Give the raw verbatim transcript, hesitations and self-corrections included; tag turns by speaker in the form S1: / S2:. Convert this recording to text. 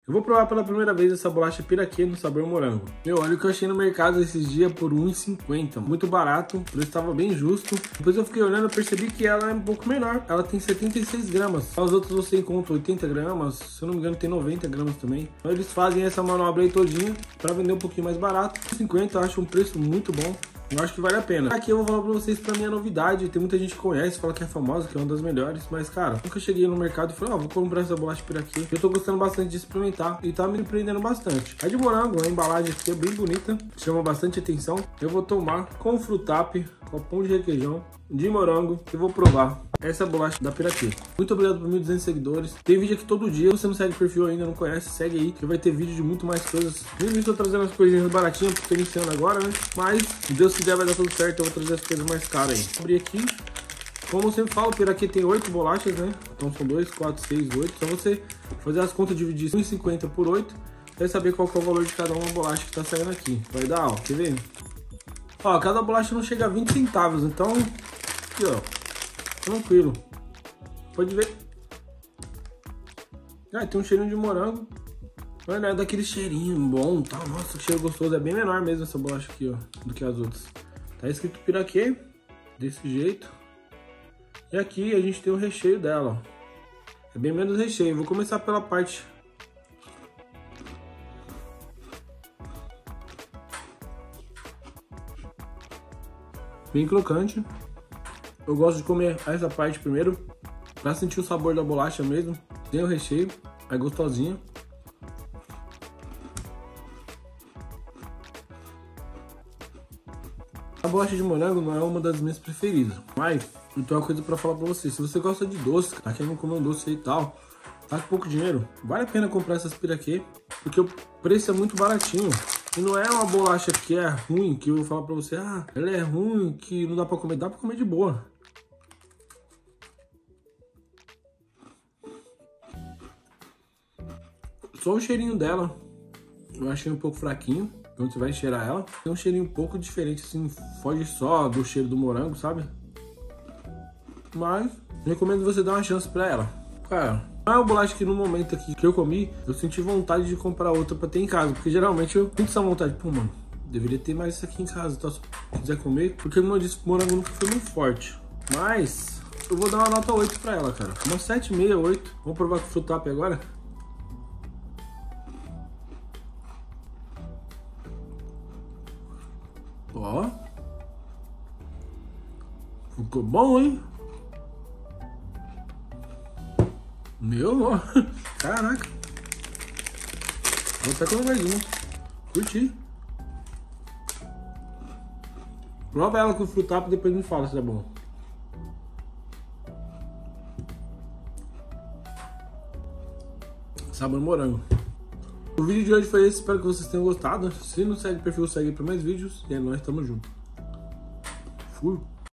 S1: Eu vou provar pela primeira vez essa bolacha piraquê no sabor morango. Meu, olha o que eu achei no mercado esses dias por um real e cinquenta centavos. Muito barato, o preço estava bem justo. Depois eu fiquei olhando e percebi que ela é um pouco menor. Ela tem setenta e seis gramas. As outras você encontra oitenta gramas, se eu não me engano tem noventa gramas também. Então eles fazem essa manobra aí todinha para vender um pouquinho mais barato. cinquenta eu acho um preço muito bom. Eu acho que vale a pena. Aqui eu vou falar pra vocês, pra mim é novidade. Tem muita gente que conhece, fala que é famosa, que é uma das melhores. Mas, cara, nunca cheguei no mercado e falei, ó, oh, vou comprar essa bolacha piraquê. Eu tô gostando bastante de experimentar e tá me surpreendendo bastante. É de morango, a embalagem aqui é bem bonita, chama bastante atenção. Eu vou tomar com frutap, com pão de requeijão, de morango, e vou provar essa bolacha da piraquê. Muito obrigado por mil e duzentos seguidores. Tem vídeo aqui todo dia. Se você não segue o perfil ainda, não conhece, segue aí, que vai ter vídeo de muito mais coisas. Eu estou trazendo as coisinhas baratinhas, porque tô iniciando agora, né? Mas, se Deus quiser, vai dar tudo certo. Eu vou trazer as coisas mais caras aí. Vou abrir aqui. Como eu sempre falo, o piraquê tem oito bolachas, né? Então são dois, quatro, seis, oito. Só você fazer as contas, dividir um real e cinquenta por oito, vai saber qual que é o valor de cada uma bolacha que tá saindo aqui. Vai dar, ó, quer ver? Ó, cada bolacha não chega a vinte centavos, então, aqui, ó, tranquilo. Pode ver. Ah, tem um cheirinho de morango. Olha, é daquele cheirinho bom, tá? Nossa, que cheiro gostoso. É bem menor mesmo essa bolacha aqui, ó, do que as outras. Tá escrito piraquê, desse jeito. E aqui a gente tem o recheio dela, ó. É bem menos recheio. Vou começar pela parte... bem crocante. Eu gosto de comer essa parte primeiro, pra sentir o sabor da bolacha mesmo. Tem o recheio, é gostosinha. A bolacha de morango não é uma das minhas preferidas, mas eu tenho uma coisa pra falar pra você. Se você gosta de doce, tá querendo comer um doce aí e tal, tá com pouco dinheiro, vale a pena comprar essas piraquê, porque o preço é muito baratinho. E não é uma bolacha que é ruim, que eu vou falar pra você, ah, ela é ruim, que não dá pra comer. Dá pra comer de boa. Só o cheirinho dela, eu achei um pouco fraquinho. Quando você vai cheirar ela, tem um cheirinho um pouco diferente, assim, foge só do cheiro do morango, sabe? Mas, recomendo você dar uma chance pra ela. Cara, não é uma bolacha que no momento aqui que eu comi, eu senti vontade de comprar outra pra ter em casa. Porque geralmente eu sinto essa vontade, pô, mano, deveria ter mais isso aqui em casa, tá? Se quiser comer. Porque, como eu disse, o morango nunca foi muito forte. Mas, eu vou dar uma nota oito pra ela, cara. Uma sete vírgula seis, oito. Vamos provar com o frutap agora? Ó. Ficou bom, hein? Meu, ó. Caraca. Vou até comer mais uma. Curti. Prova ela com o frutap e depois me fala se é bom. Sabor morango. O vídeo de hoje foi esse, espero que vocês tenham gostado. Se não segue o perfil, segue para mais vídeos. E é nóis, tamo junto. Fui.